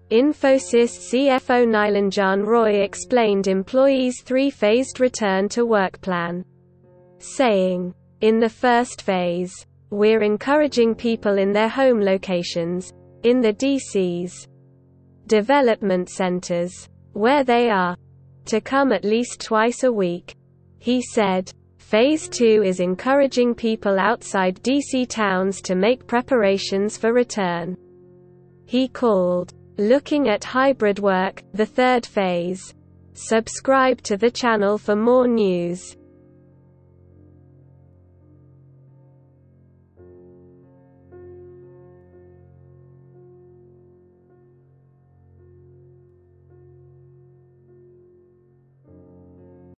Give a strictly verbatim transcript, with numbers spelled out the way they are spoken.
Infosys C F O Nilanjan Roy explained employees' three-phased return-to-work plan, saying, "In the first phase, we're encouraging people in their home locations, in the D Cs, development centers, where they are, to come at least twice a week." He said, "Phase two is encouraging people outside D C towns to make preparations for return." He called "Looking at Hybrid Work" the third phase. Subscribe to the channel for more news.